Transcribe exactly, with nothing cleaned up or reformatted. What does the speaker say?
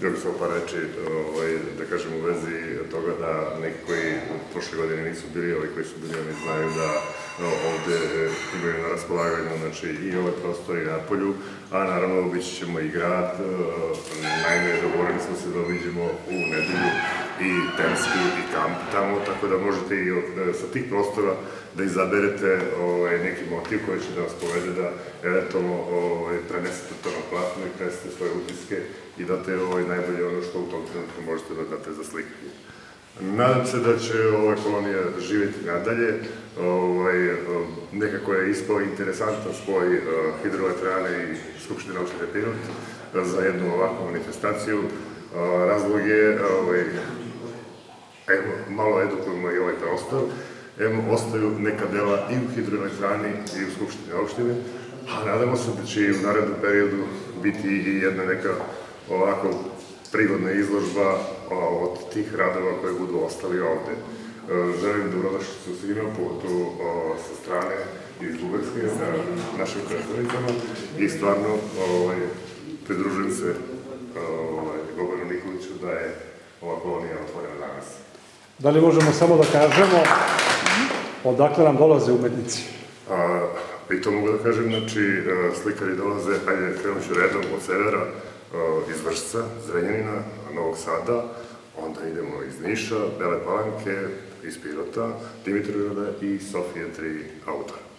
Još sam par reći, da kažem, u vezi toga da neki koji prošle godine nisu bili, ali koji su bili, oni znaju da ovde imaju na raspolaganju, znači, i ovaj prostor i Napolju, a naravno obići ćemo i grad. Naime, dogovorili smo se da obiđemo u nedelju i Temski i kamp tamo, tako da možete i sa tih prostora da izaberete neki motiv koji će da vas povede da eventualno prenesete to na platno i prenesete svoje utiske i date najbolje ono što u tom trenutku možete da date za slikanje. Nadam se da će ova kolonija živjeti nadalje. Nekako je ispao interesantan spoj hidroelektrane i Skupštine opštine Pirot za jednu ovakvu manifestaciju. Razlog je, evo, malo edukujemo i ovaj prostor, evo, ostaju neka dela i u hidroelektrani i u Skupštini opštine, a nadamo se da će i u narednom periodu biti i jedna neka ovako prigodna izložba od tih radova koje budu ostali ovde. Želim dobrodošlicu svima, pogotovo sa strane iz Bugarske, sa našim predstavnicama i stvarno pridružujem se Goranu Nikoliću da je ova kolonija otvorena danas. Da li možemo samo da kažemo odakle nam dolaze umetnici? I to mogu da kažem, znači slikari dolaze, ajde krenut ću redom od severa, iz Vršca, Zrenjanina, Novog Sada, onda idemo iz Niša, Bele Palanke, iz Pirota, Dimitrovgrada i Sofije tri autora.